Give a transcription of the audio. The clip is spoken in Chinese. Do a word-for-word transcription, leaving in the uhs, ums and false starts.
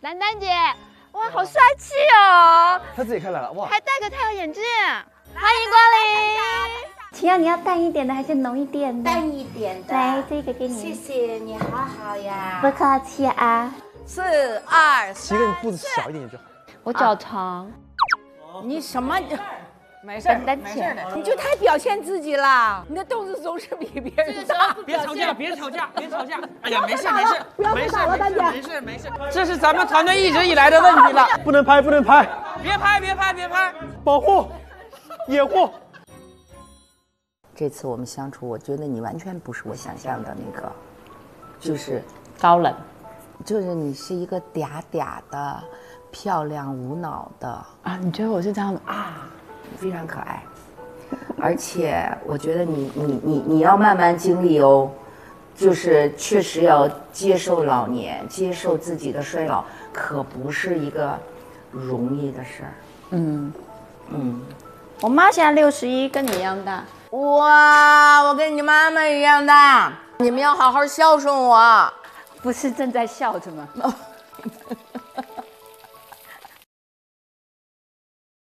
丹丹姐，哇，好帅气哦！ 他自己开来了，哇， 还戴个太阳眼镜，欢迎光临。晴阳，你要淡一点的还是浓一点的？ 淡一点的。 来，这个给你。 谢谢你，好好呀。 不客气啊。 四二七个你步子小一点就好。 我脚长。 你什么？没事，没事的。你就太表现自己了，你的动作总是比别人大。 别吵架，别吵架，别吵架！哎呀，没事没事， 不要没事打了，丹姐。 没事没事，这是咱们团队一直以来的问题了。 不能拍，不能拍， 别拍，别拍，别拍， 保护，掩护。 这次我们相处，我觉得你完全不是我想象的那个，就是高冷， 就是你是一个嗲嗲的、漂亮无脑的啊？你觉得我是这样的啊？ 非常可爱，而且我觉得你你你你要慢慢经历哦，就是确实要接受老年，接受自己的衰老，可不是一个容易的事儿。 嗯嗯， 我妈现在六十一，跟你一样大。 哇，我跟你妈妈一样大，你们要好好孝顺我。 不是正在笑着吗？